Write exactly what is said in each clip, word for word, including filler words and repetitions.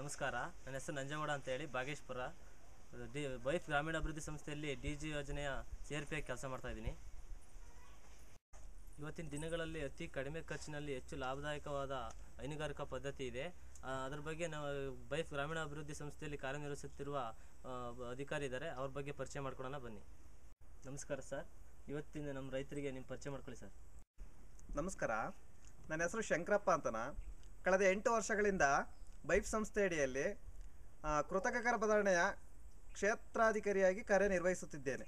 ನಮಸ್ಕಾರ, ನನ್ನ ಹೆಸರು ನಂಜೇಗೌಡ ಅಂತೇಳಿ ಬಾಗೇಶ್ಪುರ ಡಿ ಬೈಫ್ ಗ್ರಾಮೀಣಾಭಿವೃದ್ಧಿ ಸಂಸ್ಥೆಯಲ್ಲಿ ಡಿ ಜಿ ಯೋಜನೆಯ ಸಿ ಆರ್ ಪಿ ಆಗಿ ಕೆಲಸ ಮಾಡ್ತಾಯಿದ್ದೀನಿ. ಇವತ್ತಿನ ದಿನಗಳಲ್ಲಿ ಅತಿ ಕಡಿಮೆ ಖರ್ಚಿನಲ್ಲಿ ಹೆಚ್ಚು ಲಾಭದಾಯಕವಾದ ಹೈನುಗಾರಿಕಾ ಪದ್ಧತಿ ಇದೆ. ಅದರ ಬಗ್ಗೆ ನಾವು ಬೈಫ್ ಗ್ರಾಮೀಣಾಭಿವೃದ್ಧಿ ಸಂಸ್ಥೆಯಲ್ಲಿ ಕಾರ್ಯನಿರ್ವಹಿಸುತ್ತಿರುವ ಅಧಿಕಾರಿ ಇದ್ದಾರೆ, ಅವ್ರ ಬಗ್ಗೆ ಪರಿಚಯ ಮಾಡ್ಕೊಳ್ಳೋಣ ಬನ್ನಿ. ನಮಸ್ಕಾರ ಸರ್, ಇವತ್ತಿನ ನಮ್ಮ ರೈತರಿಗೆ ನಿಮ್ಮ ಪರಿಚಯ ಮಾಡ್ಕೊಳ್ಳಿ ಸರ್. ನಮಸ್ಕಾರ, ನನ್ನ ಹೆಸರು ಶಂಕರಪ್ಪ ಅಂತನ. ಕಳೆದ ಎಂಟು ವರ್ಷಗಳಿಂದ ಬೈಫ್ ಸಂಸ್ಥೆ ಅಡಿಯಲ್ಲಿ ಕೃತಕ ಗರ್ಭಧಾರಣೆಯ ಕ್ಷೇತ್ರಾಧಿಕಾರಿಯಾಗಿ ಕಾರ್ಯನಿರ್ವಹಿಸುತ್ತಿದ್ದೇನೆ.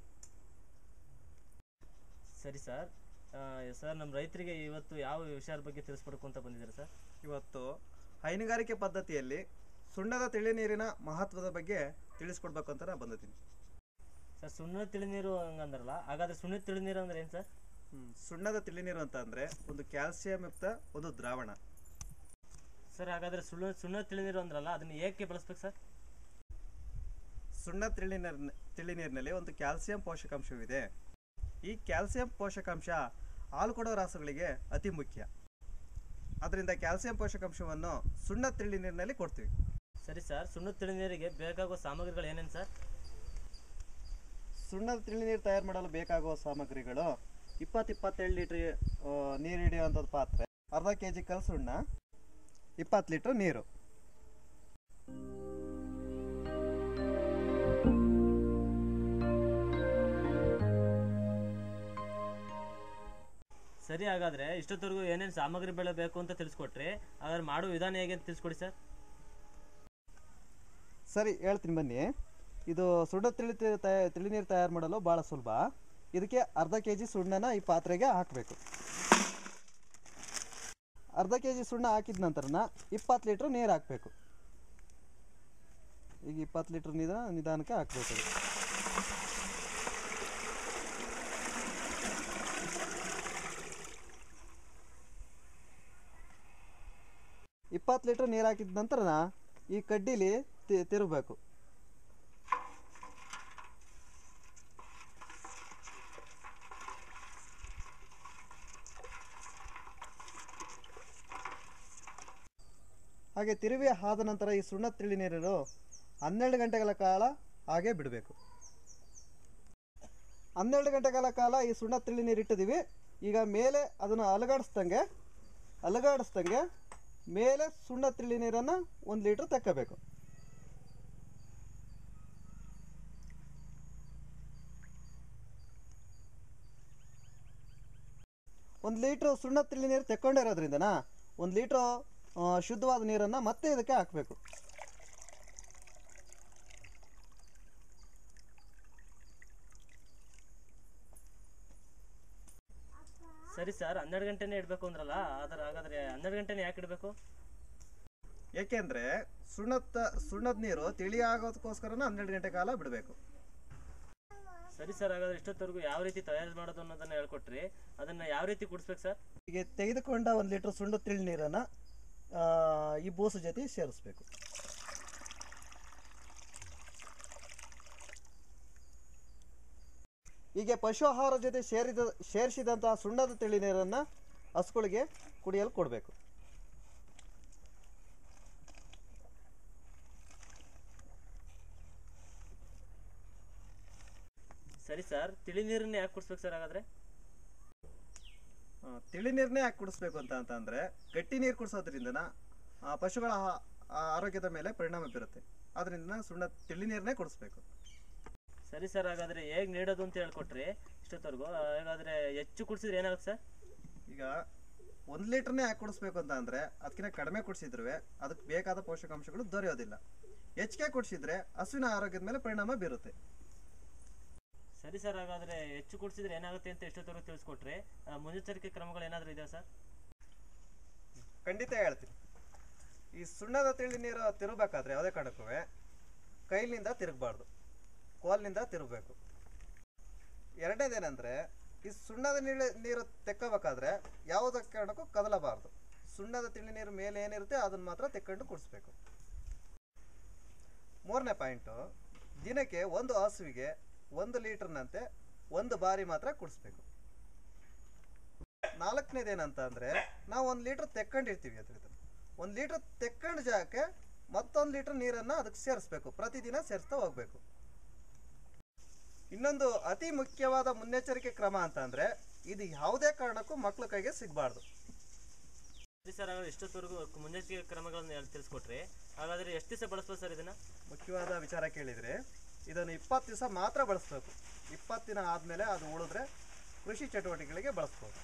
ಸರಿ ಸರ್. ಸರ್, ನಮ್ಮ ರೈತರಿಗೆ ಇವತ್ತು ಯಾವ ವಿಷಯದ ಬಗ್ಗೆ ತಿಳಿಸ್ಕೊಡ್ಬೇಕು ಅಂತ ಬಂದಿದ್ದಾರೆ ಸರ್? ಇವತ್ತು ಹೈನುಗಾರಿಕೆ ಪದ್ಧತಿಯಲ್ಲಿ ಸುಣ್ಣದ ತಿಳಿನೀರಿನ ಮಹತ್ವದ ಬಗ್ಗೆ ತಿಳಿಸ್ಕೊಡ್ಬೇಕು ಅಂತ ನಾನು ಬಂದಿದ್ದೀನಿ. ಸರ್, ಸುಣ್ಣದ ತಿಳಿನೀರು ಹಂಗಂದ್ರಲ್ಲ, ಹಾಗಾದ್ರೆ ಸುಣ್ಣದ ತಿಳಿನೀರು ಅಂದ್ರೆ ಏನು ಸರ್? ಸುಣ್ಣದ ತಿಳಿನೀರು ಅಂತ ಅಂದರೆ ಒಂದು ಕ್ಯಾಲ್ಸಿಯಂ ಯುಕ್ತ ಒಂದು ದ್ರಾವಣ. ಸರ್, ಹಾಗಾದ್ರೆ ಸುಳ್ಳ ಸುಣ್ಣದ ತಿಳಿನೀರು ಅಂದ್ರಲ್ಲ, ಅದನ್ನು ಏಕೆ ಬಳಸ್ಬೇಕು ಸರ್? ಸುಣ್ಣದ ತಿಳಿನೀರಿನ ತಿಳಿನೀರಿನಲ್ಲಿ ಒಂದು ಕ್ಯಾಲ್ಸಿಯಂ ಪೋಷಕಾಂಶವಿದೆ. ಈ ಕ್ಯಾಲ್ಸಿಯಂ ಪೋಷಕಾಂಶ ಹಾಲು ಕೊಡೋ ರಾಸುಗಳಿಗೆ ಅತಿ ಮುಖ್ಯ. ಅದರಿಂದ ಕ್ಯಾಲ್ಸಿಯಂ ಪೋಷಕಾಂಶವನ್ನು ಸುಣ್ಣದ ತಿಳಿನೀರಿನಲ್ಲಿ ಕೊಡ್ತೀವಿ. ಸರಿ ಸರ್, ಸುಣ್ಣದ ತಿಳಿನೀರಿಗೆ ಬೇಕಾಗುವ ಸಾಮಗ್ರಿಗಳು ಏನೇನು ಸರ್? ಸುಣ್ಣದ ತಿಳಿನೀರು ತಯಾರು ಮಾಡಲು ಬೇಕಾಗುವ ಸಾಮಗ್ರಿಗಳು ಇಪ್ಪತ್ತು ಇಪ್ಪತ್ತೇಳು ಲೀಟ್ರ್ ನೀರು ಹಿಡಿಯುವಂಥದ್ದು ಪಾತ್ರೆ, ಅರ್ಧ ಕೆ ಜಿ ಕಲ್ ಸುಣ್ಣ, ಇಪ್ಪತ್ತು ಲೀಟ್ರ್ ನೀರು. ಸರಿ, ಹಾಗಾದ್ರೆ ಇಷ್ಟೊತ್ತವರೆಗೂ ಏನೇನು ಸಾಮಗ್ರಿ ಬೆಳೆ ಬೇಕು ಅಂತ ತಿಳಿಸ್ಕೊಟ್ರಿ, ಹಾಗಾದ್ರೆ ಮಾಡೋ ವಿಧಾನ ಹೇಗೆ ಅಂತ ತಿಳಿಸ್ಕೊಡಿ ಸರ್. ಸರಿ, ಹೇಳ್ತೀನಿ ಬನ್ನಿ. ಇದು ಸುಣ್ಣ ತಿಳಿ ತಯ ತಿಳಿನೀರು ತಯಾರು ಮಾಡಲು ಭಾಳ ಸುಲಭ. ಇದಕ್ಕೆ ಅರ್ಧ ಕೆ ಜಿ ಸುಣ್ಣನ ಈ ಪಾತ್ರೆಗೆ ಹಾಕಬೇಕು. ಅರ್ಧ ಕೆ ಜಿ ಸುಣ್ಣ ಹಾಕಿದ ನಂತರನ ಇಪ್ಪತ್ತು ಲೀಟ್ರ್ ನೀರು ಹಾಕಬೇಕು. ಈಗ ಇಪ್ಪತ್ತು ಲೀಟ್ರ್ ನೀರು ನಿಧಾನಕ್ಕೆ ಹಾಕಬೇಕು. ಇಪ್ಪತ್ತು ಲೀಟ್ರ್ ನೀರು ಹಾಕಿದ ನಂತರನ ಈ ಕಡ್ಡಿಲಿ ತಿರುಗಬೇಕು. ಹಾಗೆ ತಿರುವಿ ಆದ ನಂತರ ಈ ಸುಣ್ಣ ತಿಳಿ ನೀರು ಹನ್ನೆರಡು ಗಂಟೆಗಳ ಕಾಲ ಹಾಗೆ ಬಿಡಬೇಕು. ಹನ್ನೆರಡು ಗಂಟೆಗಳ ಕಾಲ ಈ ಸುಣ್ಣ ತಿಳಿ ನೀರು ಇಟ್ಟಿದ್ದೀವಿ. ಈಗ ಮೇಲೆ ಅದನ್ನು ಅಲುಗಾಡಿಸ್ದಂಗೆ ಅಲುಗಾಡಿಸ್ದಂಗೆ ಮೇಲೆ ಸುಣ್ಣ ತಿಳಿ ನೀರನ್ನು ಒಂದು ಲೀಟ್ರ್ ತೆಕ್ಕಬೇಕು. ಒಂದು ಲೀಟ್ರ್ ಸುಣ್ಣ ತಿಳಿ ನೀರು ತೆಕ್ಕೊಂಡಿರೋದ್ರಿಂದನ ಒಂದು ಲೀಟ್ರ್ ಶುದ್ಧವಾದ ನೀರನ್ನು ಮತ್ತೆ ಇದಕ್ಕೆ ಹಾಕಬೇಕು. ಸರಿ ಸರ್, ಹನ್ನೆರಡು ಗಂಟೆನೇ ಇಡಬೇಕು ಅಂದ್ರಲ್ಲ, ಅದರ ಹಾಗಾದ್ರೆ ಹನ್ನೆರಡು ಗಂಟೆನೇ ಯಾಕೆ ಇಡಬೇಕು? ಏಕೆಂದರೆ ಸುಣ್ಣದ ಸುಣ್ಣದ ನೀರು ತಿಳಿ ಆಗೋದಕ್ಕೋಸ್ಕರನ ಹನ್ನೆರಡು ಗಂಟೆ ಕಾಲ ಬಿಡಬೇಕು. ಸರಿ ಸರ್, ಹಾಗಾದ್ರೆ ಇಷ್ಟೊತ್ತವರೆಗೂ ಯಾವ ರೀತಿ ತಯಾರು ಮಾಡೋದು ಅನ್ನೋದನ್ನ ಹೇಳ್ಕೊಟ್ರಿ, ಅದನ್ನ ಯಾವ ರೀತಿ ಕುಡಿಸ್ಬೇಕು ಸರ್? ಈಗ ತೆಗೆದುಕೊಂಡ ಒಂದು ಲೀಟ್ರ್ ಸುಣ್ಣ ತಿಳಿ ನೀರನ್ನು ಈ ಬೂಸು ಜೊತೆ ಸೇರಿಸ್ಬೇಕು. ಹೀಗೆ ಪಶು ಆಹಾರ ಜೊತೆ ಸೇರಿದ ಸೇರಿಸಿದಂತಹ ಸುಣ್ಣದ ತಿಳಿ ನೀರನ್ನು ಹಸುಗಳಿಗೆ ಕುಡಿಯಲು ಕೊಡಬೇಕು. ಸರಿ ಸರ್, ತಿಳಿ ನೀರನ್ನ ಯಾಕೆ ಕುಡಿಸ್ಬೇಕು ಸರ್? ಹಾಗಾದ್ರೆ ತಿಳಿ ನೀರನ್ನೇ ಯಾಕೆ ಕುಡಿಸ್ಬೇಕು ಅಂತ ಅಂತಂದರೆ, ಗಟ್ಟಿ ನೀರು ಕುಡಿಸೋದ್ರಿಂದ ಪಶುಗಳ ಆರೋಗ್ಯದ ಮೇಲೆ ಪರಿಣಾಮ ಬೀರುತ್ತೆ. ಅದರಿಂದ ಸುಣ್ಣ ತಿಳಿ ನೀರನ್ನೇ ಕುಡಿಸ್ಬೇಕು. ಸರಿ ಸರ್, ಹಾಗಾದ್ರೆ ಹೇಗೆ ನೀಡೋದು ಅಂತ ಹೇಳ್ಕೊಟ್ರಿ ಇಷ್ಟೊತ್ತವರೆಗೂ. ಹಾಗಾದ್ರೆ ಹೆಚ್ಚು ಕುಡಿಸಿದ್ರೆ ಏನಾಗುತ್ತೆ ಸರ್? ಈಗ ಒಂದು ಲೀಟ್ರನ್ನೇ ಯಾಕೆ ಕುಡಿಸ್ಬೇಕು ಅಂತ ಅಂದರೆ, ಅದಕ್ಕಿಂತ ಕಡಿಮೆ ಕುಡಿಸಿದ್ರು ಅದಕ್ಕೆ ಬೇಕಾದ ಪೋಷಕಾಂಶಗಳು ದೊರೆಯೋದಿಲ್ಲ. ಹೆಚ್ಚಿಗೆ ಕುಡಿಸಿದ್ರೆ ಹಸುವಿನ ಆರೋಗ್ಯದ ಮೇಲೆ ಪರಿಣಾಮ ಬೀರುತ್ತೆ. ಸರಿ ಸರ್, ಹಾಗಾದ್ರೆ ಹೆಚ್ಚು ಕುಡಿಸಿದ್ರೆ ಏನಾಗುತ್ತೆ ಅಂತ ಎಷ್ಟೊತ್ತವರೆಗೂ ತಿಳಿಸ್ಕೊಟ್ರೆ, ಮುನ್ನೆಚ್ಚರಿಕೆ ಕ್ರಮಗಳು ಏನಾದರೂ ಇದೆಯಾ ಸರ್? ಖಂಡಿತ ಹೇಳ್ತೀನಿ. ಈ ಸುಣ್ಣದ ತಿಳಿ ನೀರು ತಿರುಗಬೇಕಾದ್ರೆ ಯಾವುದೇ ಕಾರಣಕ್ಕೂ ಕೈಲಿಂದ ತಿರುಗಬಾರ್ದು, ಕೋಲ್ನಿಂದ ತಿರುಗಬೇಕು. ಎರಡನೇದೇನೆಂದರೆ, ಈ ಸುಣ್ಣದ ನೀರು ನೀರು ತೆಕ್ಕಬೇಕಾದ್ರೆ ಯಾವುದೇ ಕಾರಣಕ್ಕೂ ಕದಲಬಾರ್ದು. ಸುಣ್ಣದ ತಿಳಿ ನೀರು ಮೇಲೆ ಏನಿರುತ್ತೆ ಅದನ್ನು ಮಾತ್ರ ತೆಕ್ಕೊಂಡು ಕುಡಿಸ್ಬೇಕು. ಮೂರನೇ ಪಾಯಿಂಟು, ದಿನಕ್ಕೆ ಒಂದು ಹಸುವಿಗೆ ಒಂದು ಲೀಟರ್ನಂತೆ ಒಂದು ಬಾರಿ ಮಾತ್ರ ಕುಡಿಸ್ಬೇಕು. ನಾಲ್ಕನೇದೇನಂತ ಅಂದರೆ, ನಾವು ಒಂದು ಲೀಟ್ರ್ ತೆಕ್ಕೊಂಡಿರ್ತೀವಿ. ಅದರಿಂದ ಒಂದು ಲೀಟ್ರ್ ತೆಕ್ಕೊಂಡು ಜಾಗಕ್ಕೆ ಮತ್ತೊಂದು ಲೀಟರ್ ನೀರನ್ನು ಅದಕ್ಕೆ ಸೇರಿಸ್ಬೇಕು, ಪ್ರತಿದಿನ ಸೇರಿಸ್ತಾ ಹೋಗ್ಬೇಕು. ಇನ್ನೊಂದು ಅತಿ ಮುಖ್ಯವಾದ ಮುನ್ನೆಚ್ಚರಿಕೆ ಕ್ರಮ ಅಂತ ಅಂದರೆ ಇದು ಯಾವುದೇ ಕಾರಣಕ್ಕೂ ಮಕ್ಕಳ ಕೈಗೆ ಸಿಗಬಾರ್ದು. ಸರ್ ಹಾಗಾದ್ರೆ ಇಷ್ಟೊತ್ತವರೆಗೂ ಮುನ್ನೆಚ್ಚರಿಕೆ ಕ್ರಮಗಳನ್ನು ತಿಳಿಸ್ಕೊಟ್ರಿ, ಹಾಗಾದರೆ ಎಷ್ಟು ದಿವಸ ಬಳಸ್ಬೋದು ಸರ್ ಇದನ್ನು? ಮುಖ್ಯವಾದ ವಿಚಾರ ಕೇಳಿದರೆ ಇದನ್ನು ಇಪ್ಪತ್ತು ದಿವಸ ಮಾತ್ರ ಬಳಸಬೇಕು. ಇಪ್ಪತ್ತು ದಿನ ಆದಮೇಲೆ ಅದು ಉಳಿದ್ರೆ ಕೃಷಿ ಚಟುವಟಿಕೆಗಳಿಗೆ ಬಳಸ್ಬೋದು.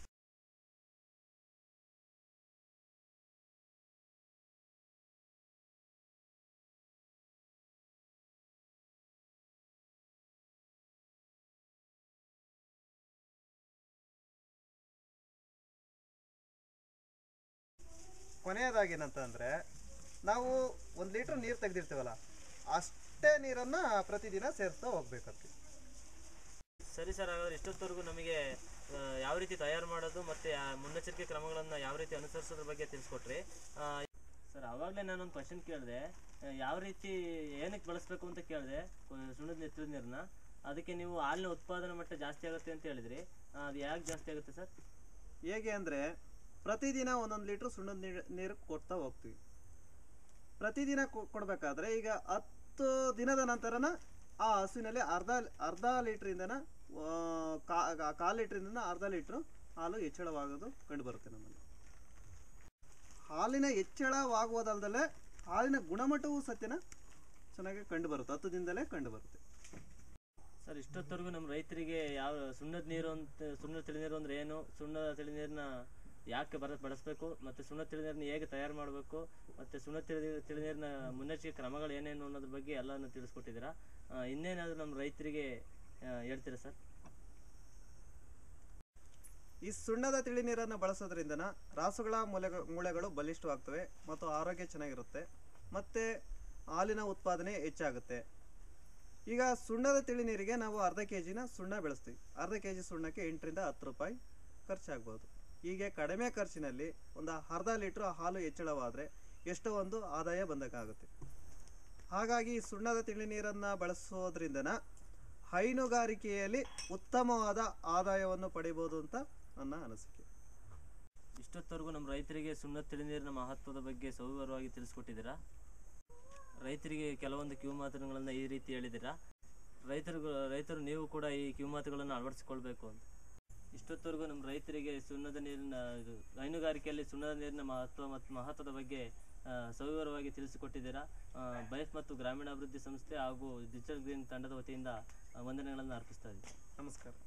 ಕೊನೆಯದಾಗಿ ಏನಂತಂದರೆ ನಾವು ಒಂದು ಲೀಟ್ರ್ ನೀರು ತೆಗೆದಿರ್ತೀವಲ್ಲ ಅಷ್ಟೇ ನೀರನ್ನು ಪ್ರತಿದಿನ ಸೇರಿಸ್ತಾ ಹೋಗ್ಬೇಕಂತ. ಸರಿ ಸರ್, ಹಾಗಾದ್ರೆ ಇಷ್ಟೊತ್ತವರೆಗೂ ನಮಗೆ ಯಾವ ರೀತಿ ತಯಾರು ಮಾಡೋದು ಮತ್ತು ಮುನ್ನೆಚ್ಚರಿಕೆ ಕ್ರಮಗಳನ್ನು ಯಾವ ರೀತಿ ಅನುಸರಿಸೋದ್ರ ಬಗ್ಗೆ ತಿಳಿಸ್ಕೊಟ್ರಿ. ಸರ್ ಆವಾಗಲೇ ನಾನೊಂದು ಕ್ವಶನ್ ಕೇಳಿದೆ, ಯಾವ ರೀತಿ ಏನಕ್ಕೆ ಬಳಸಬೇಕು ಅಂತ ಕೇಳಿದೆ ಸುಣ್ಣದ ಎತ್ತರದ ನೀರನ್ನ. ಅದಕ್ಕೆ ನೀವು ಹಾಲಿನ ಉತ್ಪಾದನಾ ಮಟ್ಟ ಜಾಸ್ತಿ ಆಗುತ್ತೆ ಅಂತ ಹೇಳಿದ್ರಿ. ಅದು ಯಾಕೆ ಜಾಸ್ತಿ ಆಗುತ್ತೆ ಸರ್? ಹೇಗೆ ಅಂದರೆ ಪ್ರತಿದಿನ ಒಂದೊಂದು ಲೀಟ್ರ್ ಸುಣ್ಣದ ನೀರು ನೀರು ಕೊಡ್ತಾ ಹೋಗ್ತೀವಿ. ಪ್ರತಿದಿನ ಕೊಡಬೇಕಾದ್ರೆ ಈಗ ಹತ್ತು ದಿನದ ನಂತರನ ಆ ಹಸುವಿನಲ್ಲಿ ಅರ್ಧ ಅರ್ಧ ಲೀಟ್ರಿಂದನ ಕಾಲು ಲೀಟ್ರಿಂದ ಅರ್ಧ ಲೀಟ್ರು ಹಾಲು ಹೆಚ್ಚಳವಾಗೋದು ಕಂಡುಬರುತ್ತೆ ನಮ್ಮಲ್ಲಿ. ಹಾಲಿನ ಹೆಚ್ಚಳವಾಗುವುದಲ್ಲದೆ ಹಾಲಿನ ಗುಣಮಟ್ಟವೂ ಸತ್ಯನ ಚೆನ್ನಾಗಿ ಕಂಡುಬರುತ್ತೆ, ಹತ್ತು ದಿನದಲ್ಲೇ ಕಂಡುಬರುತ್ತೆ. ಸರ್ ಇಷ್ಟೊತ್ತವರೆಗೂ ನಮ್ಮ ರೈತರಿಗೆ ಯಾವ ಸುಣ್ಣದ ನೀರು ಅಂತ ಸುಣ್ಣದ ತಿಳಿನೀರು ಅಂದರೆ ಏನು, ಸುಣ್ಣದ ತಿಳಿನೀರನ್ನ ಯಾಕೆ ಬರ ಬಳಸಬೇಕು ಮತ್ತು ಸುಣ್ಣದ ತಿಳಿನೀರನ್ನ ಹೇಗೆ ತಯಾರು ಮಾಡಬೇಕು ಮತ್ತು ಸುಣ್ಣದ ತಿಳಿ ತಿಳಿನೀರಿನ ಮುನ್ನೆಚ್ಚರಿಕೆ ಕ್ರಮಗಳು ಏನೇನು ಅನ್ನೋದ್ರ ಬಗ್ಗೆ ಎಲ್ಲನೂ ತಿಳಿಸ್ಕೊಟ್ಟಿದ್ದೀರಾ. ಇನ್ನೇನಾದರೂ ನಮ್ಮ ರೈತರಿಗೆ ಹೇಳ್ತೀರಾ ಸರ್? ಈ ಸುಣ್ಣದ ತಿಳಿ ನೀರನ್ನು ಬಳಸೋದ್ರಿಂದ ರಾಸುಗಳ ಮೂಲೆ ಮೂಳೆಗಳು ಬಲಿಷ್ಠವಾಗ್ತವೆ ಮತ್ತು ಆರೋಗ್ಯ ಚೆನ್ನಾಗಿರುತ್ತೆ ಮತ್ತು ಹಾಲಿನ ಉತ್ಪಾದನೆ ಹೆಚ್ಚಾಗುತ್ತೆ. ಈಗ ಸುಣ್ಣದ ತಿಳಿ ನೀರಿಗೆ ನಾವು ಅರ್ಧ ಕೆ ಜಿನ ಸುಣ್ಣ ಬೆಳೆಸ್ತೀವಿ. ಅರ್ಧ ಕೆ ಜಿ ಸುಣ್ಣಕ್ಕೆ ಎಂಟರಿಂದ ಹತ್ತು ರೂಪಾಯಿ ಖರ್ಚಾಗ್ಬೋದು. ಹೀಗೆ ಕಡಿಮೆ ಖರ್ಚಿನಲ್ಲಿ ಒಂದು ಅರ್ಧ ಲೀಟ್ರ್ ಹಾಲು ಹೆಚ್ಚಳವಾದರೆ ಎಷ್ಟೋ ಒಂದು ಆದಾಯ ಬಂದಕ್ಕಾಗುತ್ತೆ. ಹಾಗಾಗಿ ಸುಣ್ಣದ ತಿಳಿ ನೀರನ್ನು ಬಳಸೋದ್ರಿಂದ ಹೈನುಗಾರಿಕೆಯಲ್ಲಿ ಉತ್ತಮವಾದ ಆದಾಯವನ್ನು ಪಡಿಬೋದು ಅಂತ ನನ್ನ ಅನಿಸಿಕೆ. ಇಷ್ಟೊತ್ತವರೆಗೂ ನಮ್ಮ ರೈತರಿಗೆ ಸುಣ್ಣದ ತಿಳಿನೀರಿನ ಮಹತ್ವದ ಬಗ್ಗೆ ಸವಿವರವಾಗಿ ತಿಳಿಸ್ಕೊಟ್ಟಿದ್ದೀರಾ. ರೈತರಿಗೆ ಕೆಲವೊಂದು ಕಿವಿಮಾತುಗಳನ್ನು ಈ ರೀತಿ ಹೇಳಿದ್ದೀರಾ. ರೈತರು ರೈತರು ನೀವು ಕೂಡ ಈ ಕಿವಿಮಾತುಗಳನ್ನು ಅಳವಡಿಸಿಕೊಳ್ಬೇಕು ಅಂತ. ಇಷ್ಟೊತ್ತವರೆಗೂ ನಮ್ಮ ರೈತರಿಗೆ ಸುಣ್ಣದ ನೀರಿನ ಇದು ಹೈನುಗಾರಿಕೆಯಲ್ಲಿ ಸುಣ್ಣದ ನೀರಿನ ಮಹತ್ವ ಮತ್ತು ಮಹತ್ವದ ಬಗ್ಗೆ ಸವಿವರವಾಗಿ ತಿಳಿಸಿಕೊಟ್ಟಿದ್ದೀರಾ. ಬೈಫ್ ಮತ್ತು ಗ್ರಾಮೀಣಾಭಿವೃದ್ಧಿ ಸಂಸ್ಥೆ ಹಾಗೂ ಡಿಜಿಟಲ್ ಗ್ರೀನ್ ತಂಡದ ವತಿಯಿಂದ ವಂದನೆಗಳನ್ನು ಅರ್ಪಿಸ್ತಾ ಇದ್ದೀವಿ. ನಮಸ್ಕಾರ.